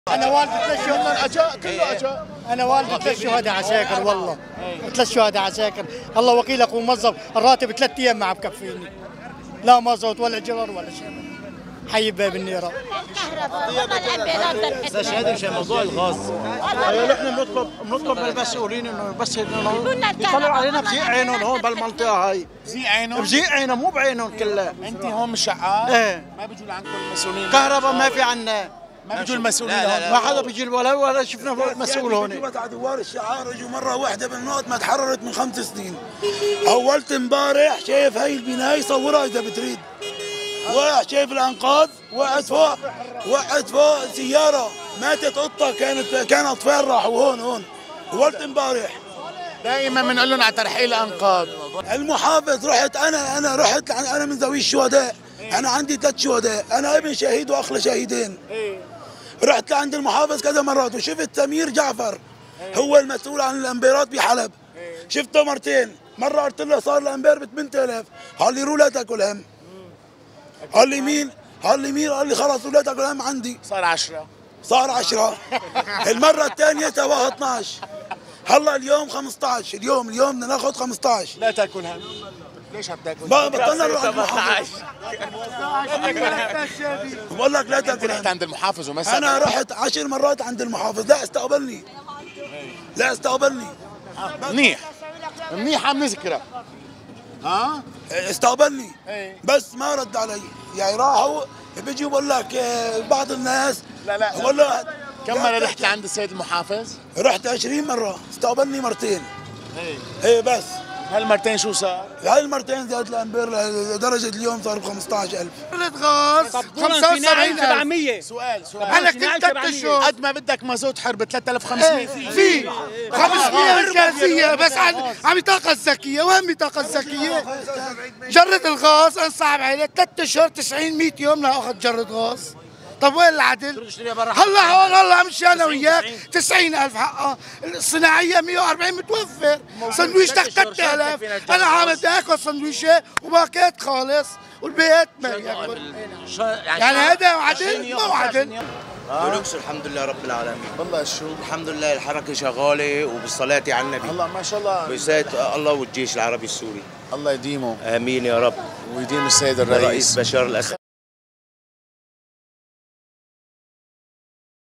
انا والدي ثلاث شهداء اجا كله اجا. انا والدي ثلاث شهداء عساكر والله. ثلاث شهداء عساكر، الله وكيلك وموظف الراتب 3 ايام ما عم بكفيني. لا مازوت ولا جرر ولا شيء. حي باب النيره. هذا مش موضوع الغاز. نحن بنطلب من المسؤولين انه بس يطلعوا علينا بزيق عينهم هون بالمنطقه هاي. بزيق عينهم؟ بزيق عينهم مو بعينهم كلها. انت هون مش شقال؟ ايه. ما بيجوا لعندكم المسؤولين؟ كهرباء ما في عنا. ما بيجوا المسؤولين هون؟ ما حدا بيجي ولا شفنا مسؤول هون. على دوار الشعار اجوا مره واحده بالنوت ما تحررت من 5 سنين. اولت امبارح شايف هاي البنايه صورها اذا بتريد. واحد شايف الانقاض، وقعت فوق سياره ماتت قطه كان اطفال راحوا هون. اولت امبارح. دائما بنقول لهم على ترحيل الانقاض. المحافظ رحت انا من ذوي الشهداء. انا عندي 3 شهداء، انا ابن شهيد واخلى شهيدين. رحت لعند المحافظ كذا مرات وشفت سمير جعفر هو المسؤول عن الامبيرات بحلب. شفته مرتين، مره قلت له صار الامبير ب 8000، قال لي رو لا تاكل هم. قال لي مين؟ قال لي خلص لا تاكل هم عندي. صار 10 المره الثانيه سواها 12. هلا اليوم 15. اليوم بدنا ناخذ 15. لا تاكل هم. ليش عم تاكل؟ بطلنا نروح عند المحافظ. بقول لك لا تاكل. رحت عند المحافظ وما انا رحت 10 مرات عند المحافظ، لا استقبلني. منيح عم نذكرك. استقبلني بس ما رد علي. يعني راحوا بيجي بقول لك بعض الناس. لا بقول له كم مرة رحت لعند السيد المحافظ؟ رحت 20 مرة، استقبلني مرتين. ايه بس هالمرتين شو صار؟ هاي المرتين زادت الامبير لدرجة اليوم صار ب 15,000. غاز 75,700. سؤال انا كنت 3 اشهر قد ما بدك مازوت حرب 3500 في 500 جاهزية بس عم بطاقة الذكية. وين بطاقة الذكية؟ جرد الغاز انصعب عليه 3 اشهر 90 يوم لاخذ جرد غاز. طب وين العدل؟ هلا هون هلا امشي انا وياك 90,000 حقها، الصناعيه 140 متوفر، سندويشتك 3000، انا عم بدي اكل سندويشه وباكيت خالص والبيت ما ياكل. يعني هذا عدل؟ مو عدل. دولوكس الحمد لله رب العالمين. والله شو الحمد لله الحركه شغاله وبالصلاه على النبي. الله ما شاء الله. بساعة الله والجيش العربي السوري. الله يديمه. امين يا رب. ويديم السيد الرئيس الرئيس بشار الاسد.